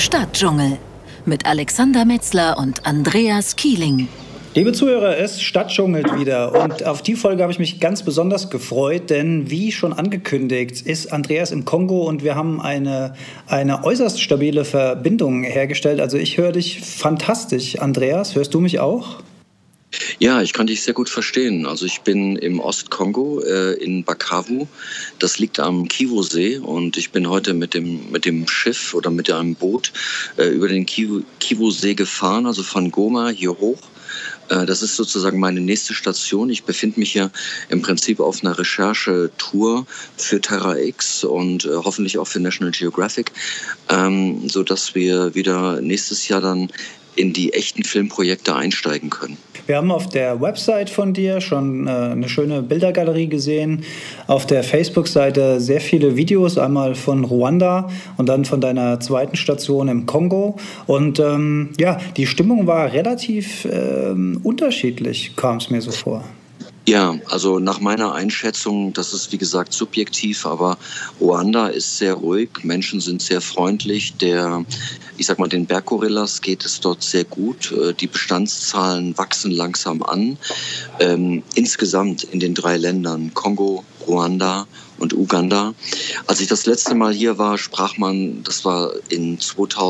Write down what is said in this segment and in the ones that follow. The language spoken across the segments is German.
Stadtdschungel mit Alexander Metzler und Andreas Kieling. Liebe Zuhörer, es stadtdschungelt wieder und auf die Folge habe ich mich ganz besonders gefreut, denn wie schon angekündigt ist Andreas im Kongo und wir haben eine äußerst stabile Verbindung hergestellt. Also ich höre dich fantastisch, Andreas. Hörst du mich auch? Ja, ich kann dich sehr gut verstehen. Also ich bin im Ostkongo in Bukavu. Das liegt am Kivu-See und ich bin heute mit dem Schiff oder mit einem Boot über den Kivu-See gefahren, also von Goma hier hoch. Das ist sozusagen meine nächste Station. Ich befinde mich hier im Prinzip auf einer Recherchetour für Terra X und hoffentlich auch für National Geographic, sodass wir wieder nächstes Jahr dann in die echten Filmprojekte einsteigen können. Wir haben auf der Website von dir schon eine schöne Bildergalerie gesehen, auf der Facebook-Seite sehr viele Videos, einmal von Ruanda und dann von deiner zweiten Station im Kongo. Und die Stimmung war relativ unterschiedlich, kam es mir so vor. Ja, also nach meiner Einschätzung, das ist wie gesagt subjektiv, aber Ruanda ist sehr ruhig, Menschen sind sehr freundlich, den Berggorillas geht es dort sehr gut, die Bestandszahlen wachsen langsam an. Insgesamt in den 3 Ländern, Kongo, Ruanda und Uganda. Als ich das letzte Mal hier war, das war in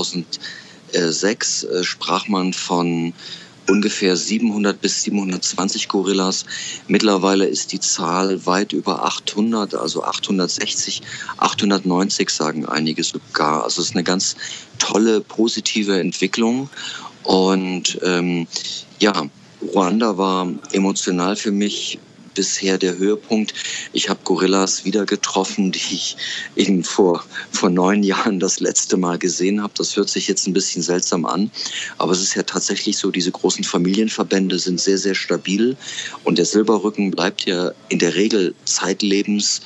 2006, sprach man von ungefähr 700 bis 720 Gorillas. Mittlerweile ist die Zahl weit über 800, also 860, 890 sagen einige sogar. Also es ist eine ganz tolle, positive Entwicklung. Und Ruanda war emotional für mich bisher der Höhepunkt. Ich habe Gorillas wieder getroffen, die ich eben vor 9 Jahren das letzte Mal gesehen habe. Das hört sich jetzt ein bisschen seltsam an, aber es ist ja tatsächlich so, diese großen Familienverbände sind sehr, sehr stabil und der Silberrücken bleibt ja in der Regel zeitlebens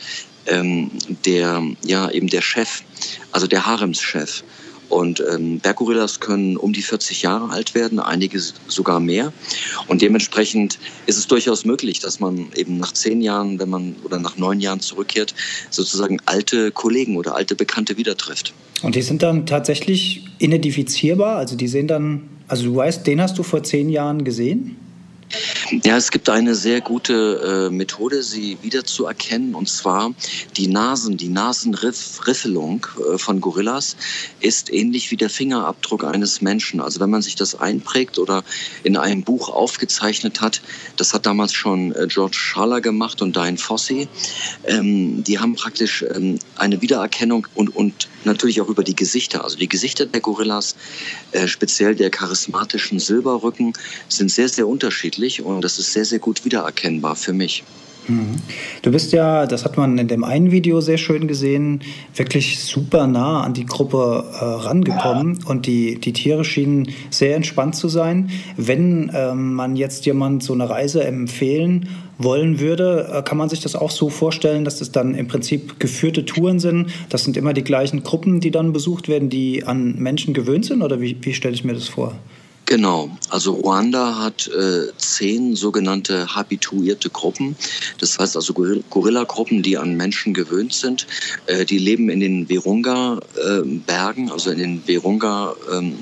der Chef, also der Haremschef. Und Berggorillas können um die 40 Jahre alt werden, einige sogar mehr. Und dementsprechend ist es durchaus möglich, dass man eben nach 10 Jahren, nach 9 Jahren zurückkehrt, sozusagen alte Kollegen oder alte Bekannte wieder trifft. Und die sind dann tatsächlich identifizierbar? Also du weißt, den hast du vor 10 Jahren gesehen? Ja, es gibt eine sehr gute Methode, sie wiederzuerkennen, und zwar die Nasenriffelung von Gorillas ist ähnlich wie der Fingerabdruck eines Menschen. Also wenn man sich das einprägt oder in einem Buch aufgezeichnet hat, das hat damals schon George Schaller gemacht und Dian Fossey, die haben praktisch eine Wiedererkennung und natürlich auch über die Gesichter. Also die Gesichter der Gorillas, speziell der charismatischen Silberrücken, sind sehr, sehr unterschiedlich und das ist sehr, sehr gut wiedererkennbar für mich. Du bist ja, das hat man in dem einen Video sehr schön gesehen, wirklich super nah an die Gruppe rangekommen und die Tiere schienen sehr entspannt zu sein. Wenn man jetzt jemand so eine Reise empfehlen wollen würde, kann man sich das auch so vorstellen, dass das dann im Prinzip geführte Touren sind? Das sind immer die gleichen Gruppen, die dann besucht werden, die an Menschen gewöhnt sind? Oder wie stelle ich mir das vor? Genau, also Ruanda hat 10 sogenannte habituierte Gruppen, das heißt also Gorilla-Gruppen, die an Menschen gewöhnt sind. Die leben in den Virunga-Bergen, also in den Virunga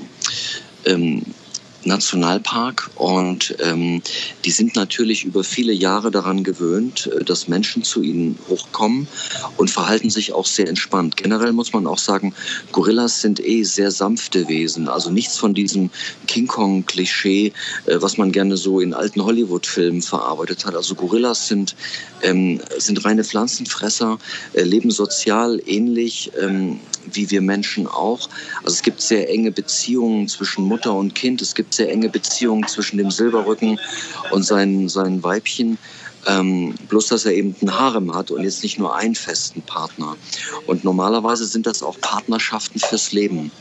Nationalpark, und die sind natürlich über viele Jahre daran gewöhnt, dass Menschen zu ihnen hochkommen und verhalten sich auch sehr entspannt. Generell muss man auch sagen, Gorillas sind sehr sanfte Wesen, also nichts von diesem King Kong-Klischee, was man gerne so in alten Hollywood-Filmen verarbeitet hat. Also Gorillas sind reine Pflanzenfresser, leben sozial ähnlich wie wir Menschen auch. Also es gibt sehr enge Beziehungen zwischen Mutter und Kind, es gibt sehr enge Beziehungen zwischen dem Silberrücken und seinen Weibchen. Bloß, dass er eben einen Harem hat und jetzt nicht nur einen festen Partner. Und normalerweise sind das auch Partnerschaften fürs Leben.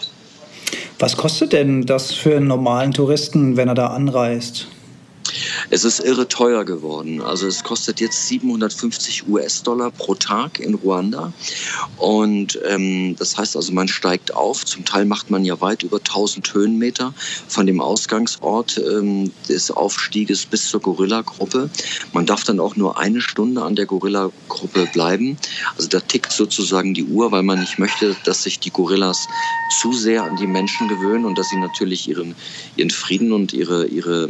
Was kostet denn das für einen normalen Touristen, wenn er da anreist? Es ist irre teuer geworden. Also es kostet jetzt 750 US-Dollar pro Tag in Ruanda. Und das heißt also, man steigt auf. Zum Teil macht man ja weit über 1000 Höhenmeter von dem Ausgangsort des Aufstieges bis zur Gorilla-Gruppe. Man darf dann auch nur 1 Stunde an der Gorilla-Gruppe bleiben. Also da tickt sozusagen die Uhr, weil man nicht möchte, dass sich die Gorillas zu sehr an die Menschen gewöhnen und dass sie natürlich ihren Frieden und ihre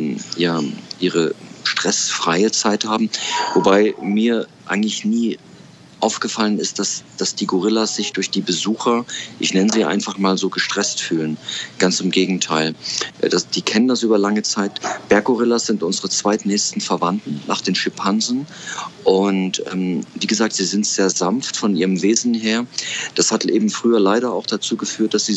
stressfreie Zeit haben. Wobei mir eigentlich nie aufgefallen ist, dass die Gorillas sich durch die Besucher, ich nenne sie einfach mal so, gestresst fühlen. Ganz im Gegenteil. Die kennen das über lange Zeit. Berggorillas sind unsere zweitnächsten Verwandten nach den Schimpansen. Und wie gesagt, sie sind sehr sanft von ihrem Wesen her. Das hat eben früher leider auch dazu geführt, dass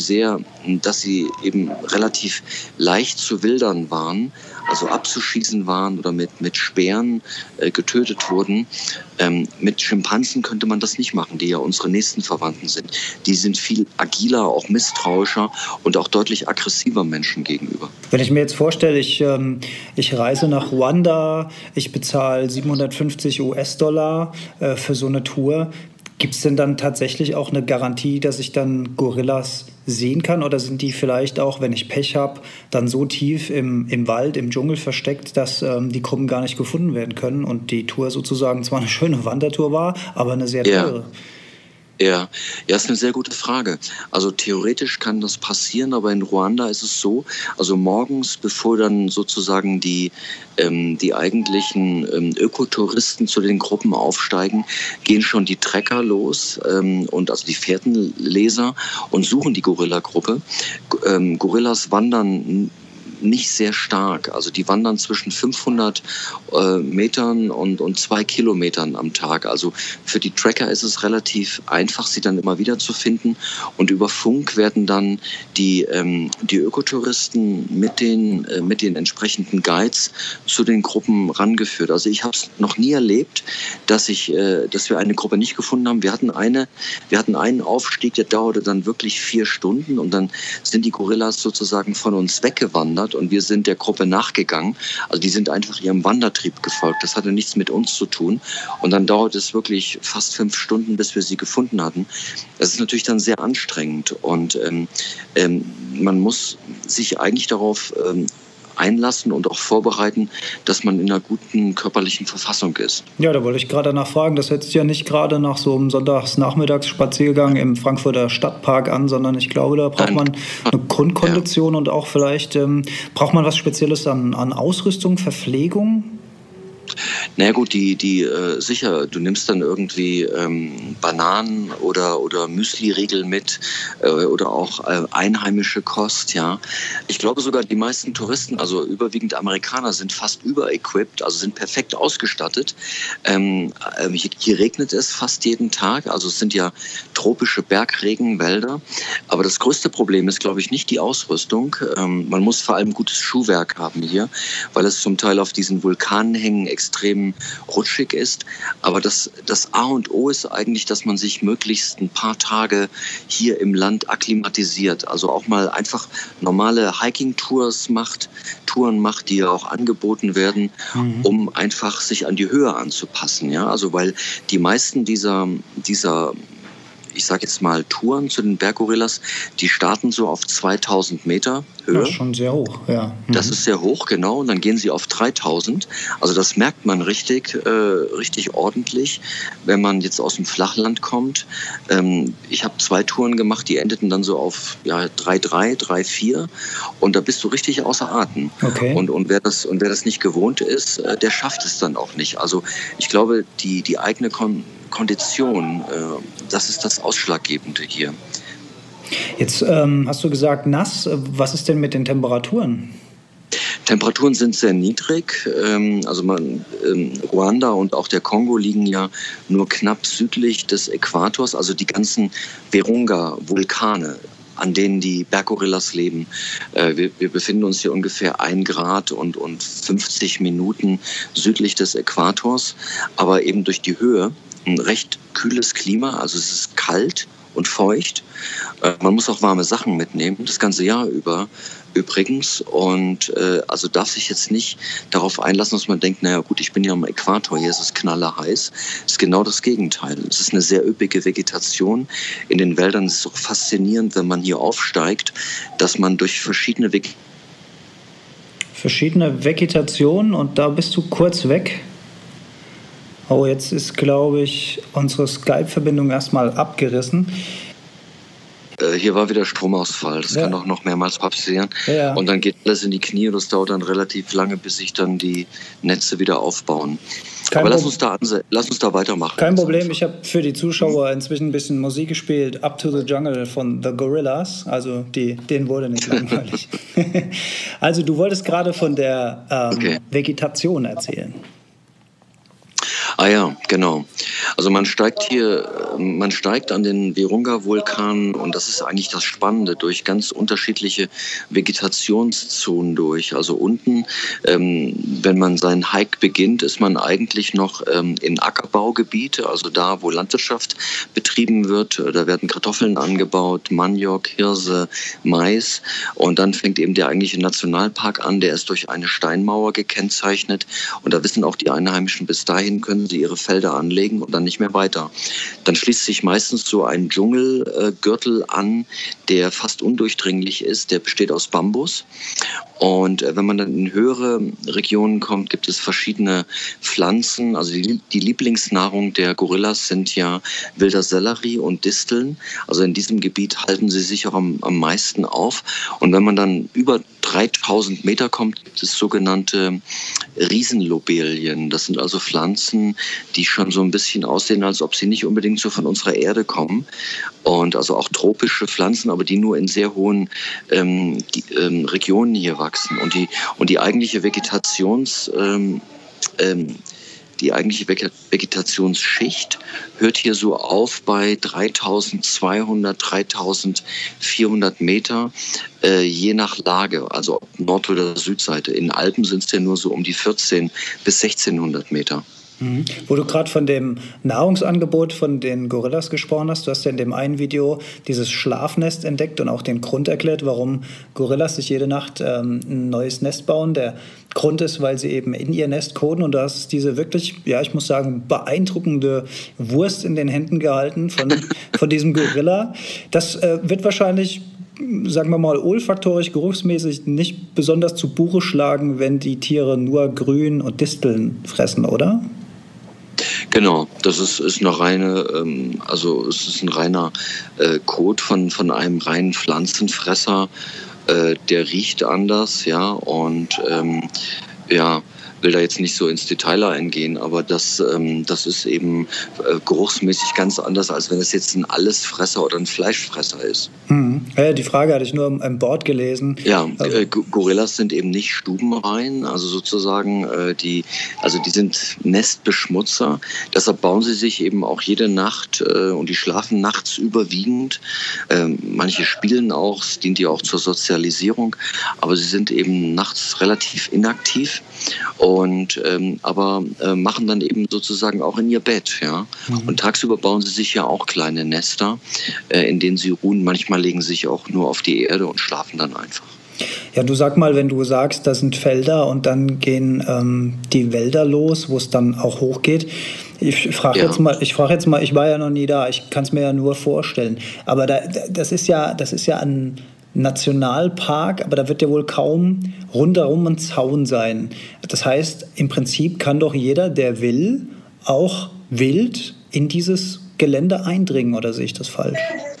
sie eben relativ leicht zu wildern waren, also abzuschießen waren oder mit Speeren getötet wurden. Mit Schimpansen könnte man das nicht machen, die ja unsere nächsten Verwandten sind. Die sind viel agiler, auch misstrauischer und auch deutlich aggressiver Menschen gegenüber. Wenn ich mir jetzt vorstelle, ich reise nach Ruanda, ich bezahle 750 US-Dollar für so eine Tour. Gibt es denn dann tatsächlich auch eine Garantie, dass ich dann Gorillas sehen kann? Oder sind die vielleicht auch, wenn ich Pech habe, dann so tief im Wald, im Dschungel versteckt, dass die Gruppen gar nicht gefunden werden können und die Tour sozusagen zwar eine schöne Wandertour war, aber eine sehr teure? Ja, ist eine sehr gute Frage. Also theoretisch kann das passieren, aber in Ruanda ist es so, also morgens, bevor dann sozusagen die eigentlichen Ökotouristen zu den Gruppen aufsteigen, gehen schon die Trekker los und also die Fährtenleser und suchen die Gorilla-Gruppe. Gorillas wandern nicht sehr stark. Also die wandern zwischen 500 Metern und 2 Kilometern am Tag. Also für die Tracker ist es relativ einfach, sie dann immer wieder zu finden. Und über Funk werden dann die Ökotouristen mit den entsprechenden Guides zu den Gruppen rangeführt. Also ich habe es noch nie erlebt, dass wir eine Gruppe nicht gefunden haben. Wir hatten einen Aufstieg, der dauerte dann wirklich 4 Stunden und dann sind die Gorillas sozusagen von uns weggewandert. Und wir sind der Gruppe nachgegangen. Also die sind einfach ihrem Wandertrieb gefolgt. Das hatte nichts mit uns zu tun. Und dann dauert es wirklich fast 5 Stunden, bis wir sie gefunden hatten. Das ist natürlich dann sehr anstrengend. Und man muss sich eigentlich darauf einlassen und auch vorbereiten, dass man in einer guten körperlichen Verfassung ist. Ja, da wollte ich gerade danach fragen. Das hört sich ja nicht gerade nach so einem Sonntagsnachmittagsspaziergang im Frankfurter Stadtpark an, sondern ich glaube, da braucht man eine Grundkondition und auch vielleicht braucht man was Spezielles an Ausrüstung, Verpflegung? Na gut, sicher, du nimmst dann irgendwie Bananen oder Müsli-Riegel mit oder auch einheimische Kost, ja. Ich glaube sogar, die meisten Touristen, also überwiegend Amerikaner, sind fast überequipped, also sind perfekt ausgestattet. Hier regnet es fast jeden Tag, also es sind ja tropische Bergregenwälder. Aber das größte Problem ist, glaube ich, nicht die Ausrüstung. Man muss vor allem gutes Schuhwerk haben hier, weil es zum Teil auf diesen Vulkanen hängen, extrem rutschig ist. Aber das A und O ist eigentlich, dass man sich möglichst ein paar Tage hier im Land akklimatisiert. Also auch mal einfach normale Hiking-Touren macht, die ja auch angeboten werden, um einfach sich an die Höhe anzupassen. Ja? Also weil die meisten dieser ich sage jetzt mal, Touren zu den Berggorillas, die starten so auf 2000 Meter Höhe. Das ist schon sehr hoch, ja. Das ist sehr hoch, genau. Und dann gehen sie auf 3000. Also das merkt man richtig ordentlich, wenn man jetzt aus dem Flachland kommt. Ich habe 2 Touren gemacht, die endeten dann so auf 3,3, 3,4. Und da bist du richtig außer Atem. Okay. Und wer das nicht gewohnt ist, der schafft es dann auch nicht. Also ich glaube, die eigene Kondition, das ist das Ausschlaggebende hier. Jetzt hast du gesagt nass. Was ist denn mit den Temperaturen? Temperaturen sind sehr niedrig. Ruanda und auch der Kongo liegen ja nur knapp südlich des Äquators, also die ganzen Virunga-Vulkane, an denen die Berggorillas leben. Wir befinden uns hier ungefähr 1 Grad und 50 Minuten südlich des Äquators, aber eben durch die Höhe ein recht kühles Klima, also es ist kalt und feucht. Man muss auch warme Sachen mitnehmen, das ganze Jahr über übrigens. Und also darf sich jetzt nicht darauf einlassen, dass man denkt, naja gut, ich bin ja am Äquator, hier ist es knallerheiß. Das ist genau das Gegenteil. Es ist eine sehr üppige Vegetation. In den Wäldern ist es auch faszinierend, wenn man hier aufsteigt, dass man durch verschiedene Vegetationen, und da bist du kurz weg. Oh, jetzt ist, glaube ich, unsere Skype-Verbindung erstmal abgerissen. Hier war wieder Stromausfall. Das kann auch noch mehrmals passieren. Ja. Und dann geht alles in die Knie und das dauert dann relativ lange, bis sich dann die Netze wieder aufbauen. Aber lass uns da weitermachen. Kein Problem. Ich habe für die Zuschauer inzwischen ein bisschen Musik gespielt. Up to the Jungle von The Gorillaz. Also denen wurde nicht langweilig. Also du wolltest gerade von der Vegetation erzählen. Ah ja, genau. Also man steigt an den Virunga-Vulkan, und das ist eigentlich das Spannende, durch ganz unterschiedliche Vegetationszonen durch. Also unten, wenn man seinen Hike beginnt, ist man eigentlich noch in Ackerbaugebiete, also da, wo Landwirtschaft betrieben wird. Da werden Kartoffeln angebaut, Maniok, Hirse, Mais. Und dann fängt eben der eigentliche Nationalpark an, der ist durch eine Steinmauer gekennzeichnet. Und da wissen auch die Einheimischen, bis dahin können sie ihre Felder anlegen und dann nicht mehr weiter. Dann schließt sich meistens so ein Dschungelgürtel an, der fast undurchdringlich ist. Der besteht aus Bambus. Und wenn man dann in höhere Regionen kommt, gibt es verschiedene Pflanzen. Also die Lieblingsnahrung der Gorillas sind ja wilder Sellerie und Disteln. Also in diesem Gebiet halten sie sich auch am meisten auf. Und wenn man dann über 3000 Meter kommt, gibt es sogenannte Riesenlobelien. Das sind also Pflanzen, die schon so ein bisschen aussehen, als ob sie nicht unbedingt so von unserer Erde kommen. Und also auch tropische Pflanzen, aber die nur in sehr hohen Regionen hier wachsen. Und die eigentliche Vegetationsschicht hört hier so auf bei 3200, 3400 Meter, je nach Lage, also Nord- oder Südseite. In den Alpen sind es ja nur so um die 14 bis 1600 Meter. Wo du gerade von dem Nahrungsangebot von den Gorillas gesprochen hast, du hast ja in dem einen Video dieses Schlafnest entdeckt und auch den Grund erklärt, warum Gorillas sich jede Nacht ein neues Nest bauen. Der Grund ist, weil sie eben in ihr Nest koten, und du hast diese wirklich, ja, ich muss sagen, beeindruckende Wurst in den Händen gehalten von diesem Gorilla. Das wird wahrscheinlich, sagen wir mal, olfaktorisch, geruchsmäßig nicht besonders zu Buche schlagen, wenn die Tiere nur Grün und Disteln fressen, oder? Genau, das ist eine reine, also es ist ein reiner Kot von einem reinen Pflanzenfresser. Der riecht anders, ja, und will da jetzt nicht so ins Detail eingehen, aber das ist eben geruchsmäßig ganz anders, als wenn es jetzt ein Allesfresser oder ein Fleischfresser ist. Ja, die Frage hatte ich nur im Board gelesen. Ja, Gorillas sind eben nicht stubenrein, also sozusagen, die sind Nestbeschmutzer. Deshalb bauen sie sich eben auch jede Nacht und die schlafen nachts überwiegend. Manche spielen auch, es dient ja auch zur Sozialisierung, aber sie sind eben nachts relativ inaktiv. Und aber machen dann eben sozusagen auch in ihr Bett, ja. Und tagsüber bauen sie sich ja auch kleine Nester, in denen sie ruhen. Manchmal legen sie sich auch nur auf die Erde und schlafen dann einfach. Ja, du sag mal, wenn du sagst, das sind Felder und dann gehen die Wälder los, wo es dann auch hochgeht. Ich frage jetzt mal, ich war ja noch nie da, ich kann es mir ja nur vorstellen. Aber das ist ja ein Nationalpark, aber da wird ja wohl kaum rundherum ein Zaun sein. Das heißt, im Prinzip kann doch jeder, der will, auch wild in dieses Gelände eindringen, oder sehe ich das falsch?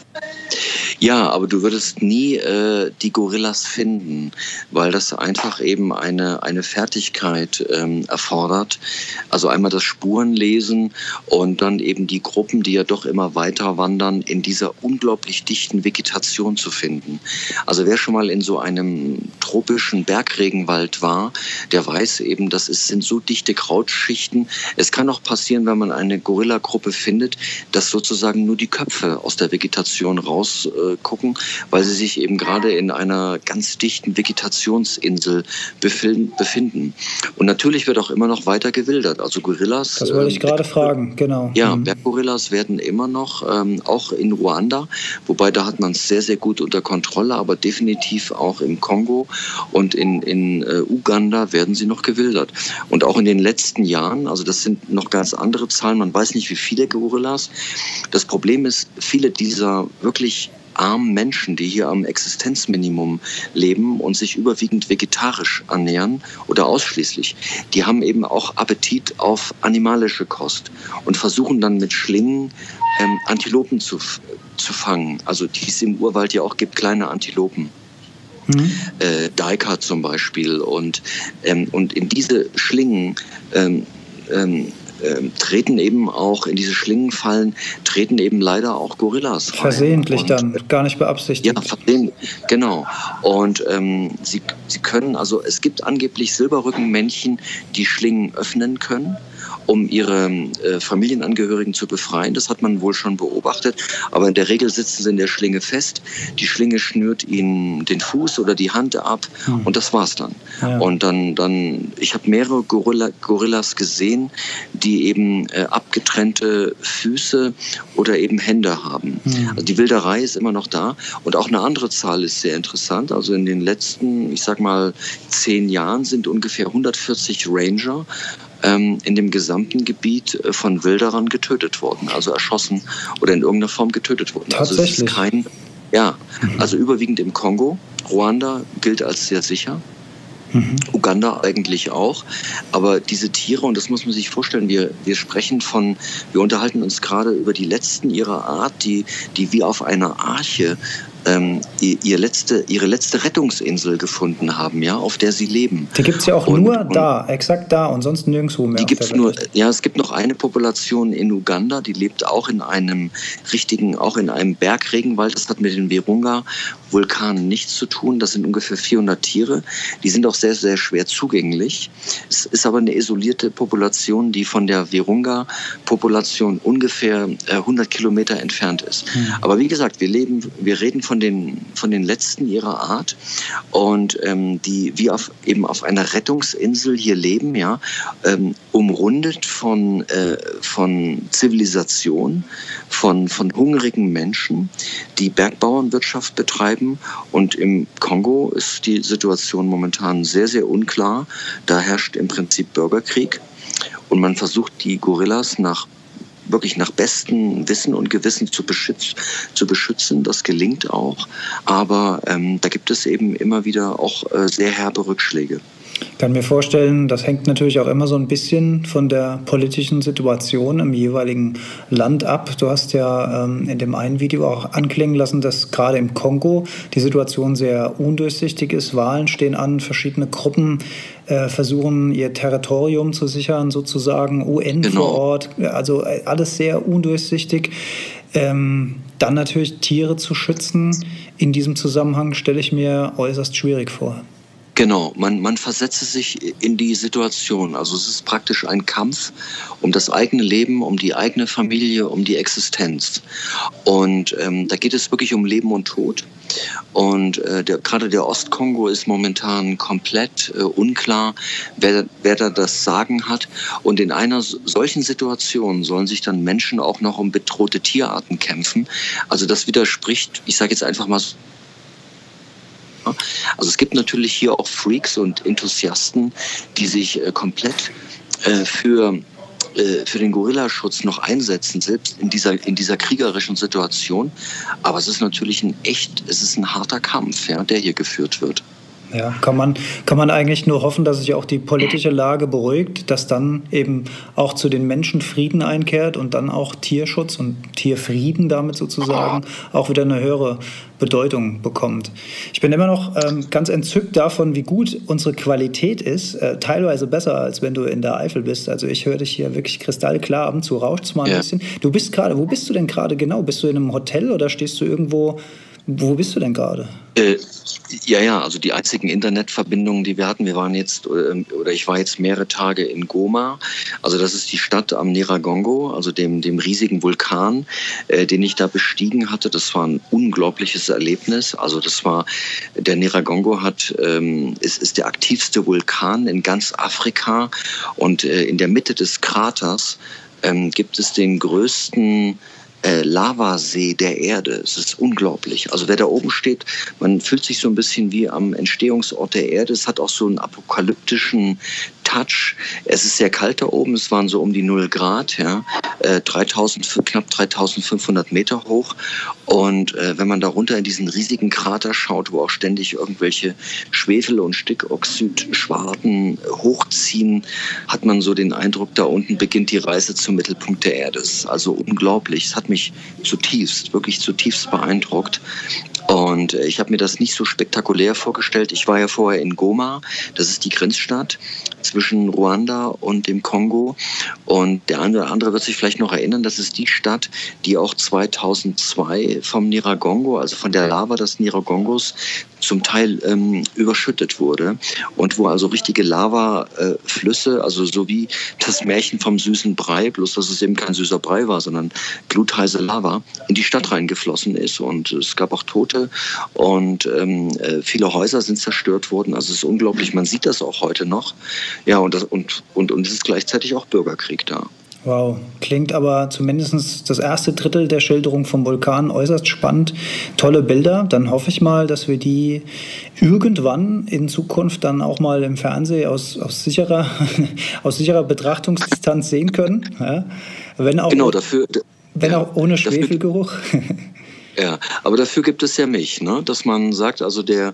Ja, aber du würdest nie die Gorillas finden, weil das einfach eben eine Fertigkeit erfordert. Also einmal das Spurenlesen und dann eben die Gruppen, die ja doch immer weiter wandern, in dieser unglaublich dichten Vegetation zu finden. Also wer schon mal in so einem tropischen Bergregenwald war, der weiß eben, sind so dichte Krautschichten. Es kann auch passieren, wenn man eine Gorillagruppe findet, dass sozusagen nur die Köpfe aus der Vegetation raus gucken, weil sie sich eben gerade in einer ganz dichten Vegetationsinsel befinden. Und natürlich wird auch immer noch weiter gewildert. Also Gorillas. Das wollte ich gerade fragen, genau. Ja, Berggorillas werden immer noch, auch in Ruanda, wobei da hat man es sehr, sehr gut unter Kontrolle, aber definitiv auch im Kongo und in Uganda werden sie noch gewildert. Und auch in den letzten Jahren, also das sind noch ganz andere Zahlen, man weiß nicht, wie viele Gorillas. Das Problem ist, viele dieser wirklich armen Menschen, die hier am Existenzminimum leben und sich überwiegend vegetarisch ernähren oder ausschließlich, die haben eben auch Appetit auf animalische Kost und versuchen dann mit Schlingen Antilopen zu fangen. Also die es im Urwald ja auch gibt, kleine Antilopen. Daika zum Beispiel. Und in diese Schlingen treten eben auch, in diese Schlingenfallen treten eben leider auch Gorillas rein. Versehentlich dann, gar nicht beabsichtigt. Ja, versehentlich, genau. Und sie können, also es gibt angeblich Silberrückenmännchen, die Schlingen öffnen können, um ihre Familienangehörigen zu befreien. Das hat man wohl schon beobachtet. Aber in der Regel sitzen sie in der Schlinge fest. Die Schlinge schnürt ihnen den Fuß oder die Hand ab und das war's dann. Ja. Und dann ich habe mehrere Gorillas gesehen, die eben abgetrennte Füße oder eben Hände haben. Also die Wilderei ist immer noch da. Und auch eine andere Zahl ist sehr interessant. Also in den letzten, ich sag mal, 10 Jahren sind ungefähr 140 Ranger in dem gesamten Gebiet von Wilderern getötet worden, also erschossen oder in irgendeiner Form getötet worden. Tatsächlich? Also es ist also überwiegend im Kongo. Ruanda gilt als sehr sicher. Uganda eigentlich auch. Aber diese Tiere, und das muss man sich vorstellen, wir unterhalten uns gerade über die letzten ihrer Art, die wie auf einer Arche ihre letzte Rettungsinsel gefunden haben, ja, auf der sie leben. Die gibt es ja auch exakt da und sonst nirgendwo mehr. Die gibt's nur, ja, es gibt noch eine Population in Uganda, die lebt auch in einem Bergregenwald. Das hat mit den Virunga-Vulkanen nichts zu tun. Das sind ungefähr 400 Tiere. Die sind auch sehr, sehr schwer zugänglich. Es ist aber eine isolierte Population, die von der Virunga-Population ungefähr 100 Kilometer entfernt ist. Aber wie gesagt, wir reden von den letzten ihrer Art und die wie auf einer Rettungsinsel hier leben, ja, umrundet von Zivilisation, von hungrigen Menschen, die Bergbauernwirtschaft betreiben. Und im Kongo ist die Situation momentan sehr, sehr unklar. Da herrscht im Prinzip Bürgerkrieg und man versucht, die Gorillas wirklich nach bestem Wissen und Gewissen zu beschützen. Das gelingt auch. Aber da gibt es eben immer wieder auch sehr herbe Rückschläge. Ich kann mir vorstellen, das hängt natürlich auch immer so ein bisschen von der politischen Situation im jeweiligen Land ab. Du hast ja in dem einen Video auch anklingen lassen, dass gerade im Kongo die Situation sehr undurchsichtig ist. Wahlen stehen an, verschiedene Gruppen versuchen, ihr Territorium zu sichern, sozusagen, UN vor Ort. Also alles sehr undurchsichtig. Dann natürlich Tiere zu schützen. In diesem Zusammenhang stelle ich mir äußerst schwierig vor. Genau, man versetze sich in die Situation. Also es ist praktisch ein Kampf um das eigene Leben, um die eigene Familie, um die Existenz. Und da geht es wirklich um Leben und Tod. Und gerade der Ostkongo ist momentan komplett unklar, wer da das Sagen hat. Und in einer solchen Situation sollen sich dann Menschen auch noch um bedrohte Tierarten kämpfen. Also das widerspricht, ich sage jetzt einfach mal so, also es gibt natürlich hier auch Freaks und Enthusiasten, die sich komplett für den Gorillaschutz noch einsetzen, selbst in dieser kriegerischen Situation. Aber es ist natürlich ein harter Kampf, ja, der hier geführt wird. Ja, kann man eigentlich nur hoffen, dass sich auch die politische Lage beruhigt, dass dann eben auch zu den Menschen Frieden einkehrt und dann auch Tierschutz und Tierfrieden damit sozusagen auch wieder eine höhere Bedeutung bekommt. Ich bin immer noch ganz entzückt davon, wie gut unsere Qualität ist, teilweise besser, als wenn du in der Eifel bist. Also ich höre dich hier wirklich kristallklar, ab und zu rauscht es mal ein bisschen. Wo bist du denn gerade genau? Bist du in einem Hotel oder stehst du irgendwo Wo bist du denn gerade? Ja, also die einzigen Internetverbindungen, die wir hatten, ich war jetzt mehrere Tage in Goma. Also das ist die Stadt am Nyiragongo, also dem riesigen Vulkan, den ich da bestiegen hatte. Das war ein unglaubliches Erlebnis. Also der Nyiragongo ist der aktivste Vulkan in ganz Afrika, und in der Mitte des Kraters gibt es den größten Lavasee der Erde. Es ist unglaublich. Also wer da oben steht, man fühlt sich so ein bisschen wie am Entstehungsort der Erde. Es hat auch so einen apokalyptischen Touch. Es ist sehr kalt da oben. Es waren so um die 0 Grad, ja, knapp 3500 Meter hoch. Und wenn man da runter in diesen riesigen Krater schaut, wo auch ständig irgendwelche Schwefel- und Stickoxidschwarten hochziehen, hat man so den Eindruck, da unten beginnt die Reise zum Mittelpunkt der Erde. Es ist also unglaublich. Es hat mich wirklich zutiefst beeindruckt. Und ich habe mir das nicht so spektakulär vorgestellt. Ich war ja vorher in Goma, das ist die Grenzstadt zwischen Ruanda und dem Kongo. Und der eine oder andere wird sich vielleicht noch erinnern, das ist die Stadt, die auch 2002 vom Nyiragongo, also von der Lava des Nyiragongos, zum Teil überschüttet wurde. Und wo also richtige Lavaflüsse, also so wie das Märchen vom süßen Brei, bloß dass es eben kein süßer Brei war, sondern glutheiße Lava, in die Stadt reingeflossen ist. Und es gab auch Tote und viele Häuser sind zerstört worden. Also es ist unglaublich, man sieht das auch heute noch. Ja, und es ist gleichzeitig auch Bürgerkrieg da. Wow, klingt aber zumindest das erste Drittel der Schilderung vom Vulkan äußerst spannend. Tolle Bilder. Dann hoffe ich mal, dass wir die irgendwann in Zukunft dann auch mal im Fernsehen aus sicherer Betrachtungsdistanz sehen können. Ja? Wenn auch, genau, auch ohne Schwefelgeruch. Ja, aber dafür gibt es ja mich, ne? Dass man sagt, also der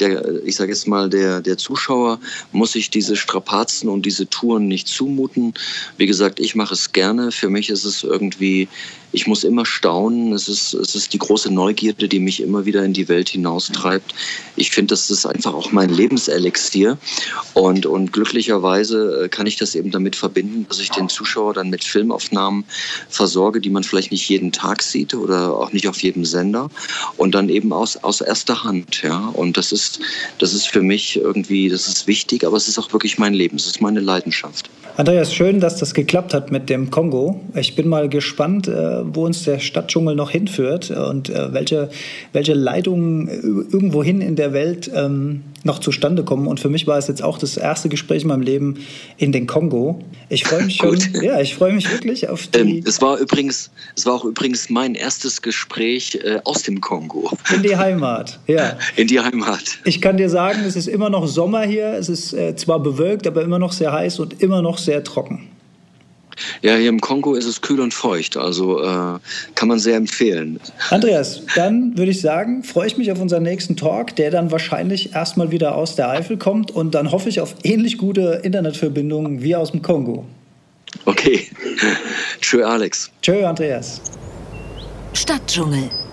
Zuschauer muss sich diese Strapazen und diese Touren nicht zumuten. Wie gesagt, ich mache es gerne. Für mich ist es irgendwie, ich muss immer staunen. Es ist die große Neugierde, die mich immer wieder in die Welt hinaustreibt. Ich finde, das ist einfach auch mein Lebenselixier. Und glücklicherweise kann ich das eben damit verbinden, dass ich den Zuschauer dann mit Filmaufnahmen versorge, die man vielleicht nicht jeden Tag sieht oder auch nicht auf jedem Sender, und dann eben aus erster Hand. Ja? Und das ist für mich irgendwie, das ist wichtig, aber es ist auch wirklich mein Leben, es ist meine Leidenschaft. Andreas, schön, dass das geklappt hat mit dem Kongo. Ich bin mal gespannt, wo uns der Stadtdschungel noch hinführt und welche Leitungen irgendwohin in der Welt noch zustande kommen. Und für mich war es jetzt auch das erste Gespräch in meinem Leben in den Kongo. Ich freue mich schon. Ja, ich freue mich wirklich auf die... Es war auch übrigens mein erstes Gespräch aus dem Kongo. In die Heimat, ja. In die Heimat. Ich kann dir sagen, es ist immer noch Sommer hier. Es ist zwar bewölkt, aber immer noch sehr heiß und immer noch sehr trocken. Ja, hier im Kongo ist es kühl und feucht, also kann man sehr empfehlen. Andreas, dann würde ich sagen, freue ich mich auf unseren nächsten Talk, der dann wahrscheinlich erstmal wieder aus der Eifel kommt, und dann hoffe ich auf ähnlich gute Internetverbindungen wie aus dem Kongo. Okay. Tschö, Alex. Tschö, Andreas. Stadtdschungel.